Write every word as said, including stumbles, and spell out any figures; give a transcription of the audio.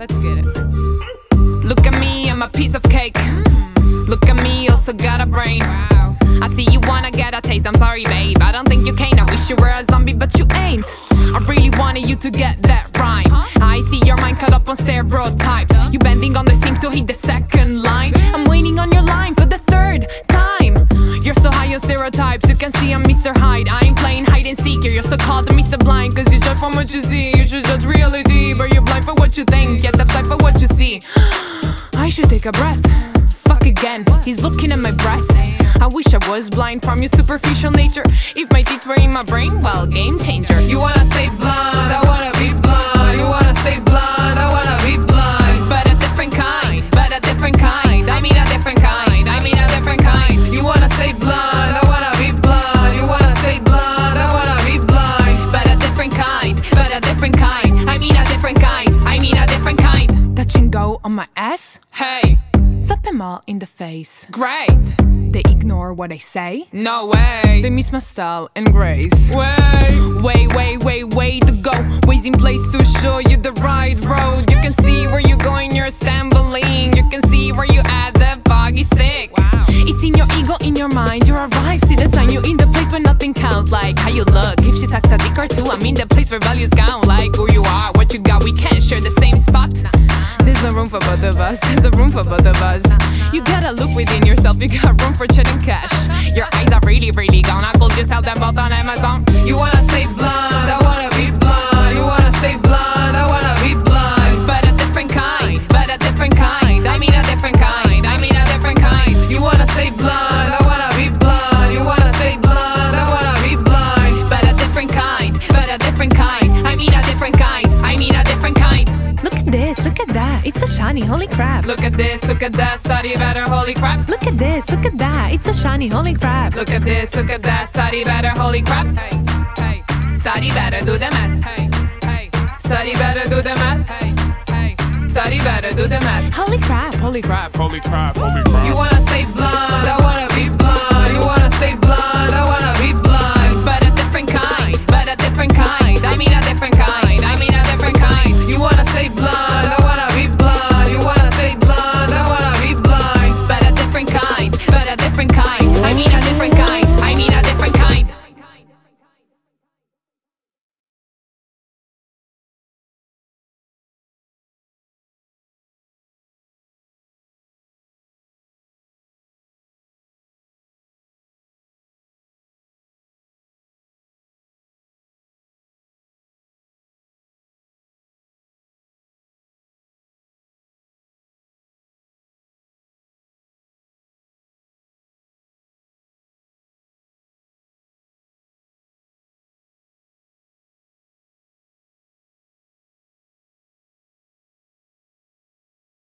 Let's get it. Look at me, I'm a piece of cake. mm. Look at me, also got a brain. Wow. I see you wanna get a taste, I'm sorry babe, I don't think you can. I wish you were a zombie but you ain't. I really wanted you to get that rhyme. I see your mind caught up on stereotypes. You bending on the sink to hit the second line. I'm waiting on your line for the third time. You're so high on stereotypes, you can see I'm Mister Hyde. I ain't playing hide and seek, you're so called Mister Blind. Cause you judge from what you see, you should judge reality. But you're blind for what you think, get upside for what you see. I should take a breath. Fuck again, he's looking at my breast. I wish I was blind from your superficial nature. If my teeth were in my brain, well, game changer. You wanna stay blind, I wanna be blind. You wanna stay blind, I wanna be blind. But a different kind, but a different kind. I mean a different kind, I mean a different kind. You wanna stay blind, I wanna be blind. You wanna stay blind, I wanna be blind. But a different kind, but a different kind. I mean a different kind, I mean a different kind. Touch and go on my ass? Hey, slap them all in the face. Great. They ignore what I say? No way. They miss my style and grace. Way, way, way, way, way to go. Ways in place to show you the right road. You can see where you're going, you're stumbling. You can see where you at, the foggy stick. Wow. It's in your ego, in your mind, you arrive. See the sign, you in the place where nothing counts. Like how you look, if she sucks a dick or two. I'm in the place where values count. Like who you are, what you got, we can't share the same spot. There's no room for both of us, there's a room for both of us. You gotta look within yourself, you got room for chat and cash. Your eyes are really, really gone, I could just sell them both on Amazon. You wanna stay blind, I wanna be blind. You wanna stay blind, I wanna be blind. But a different kind, but a different kind. I mean a different kind, I mean a different kind. You wanna stay blind, I wanna be blind. You wanna stay blind, I wanna be blind. But a different kind, but a different kind. I mean a different kind, I mean a different kind. Look at this, look at that, it's so shiny, holy crap. Look at this, look at that, study better, holy crap. Look at this, look at that, it's so shiny, holy crap. Look at this, look at that, study better, holy crap. Hey, hey, study better, do the math. Hey, hey, study better, do the math. Hey, hey, study better, do the math. Holy crap, Holy crap, holy crap, holy crap. You wanna stay blind, I wanna be blind.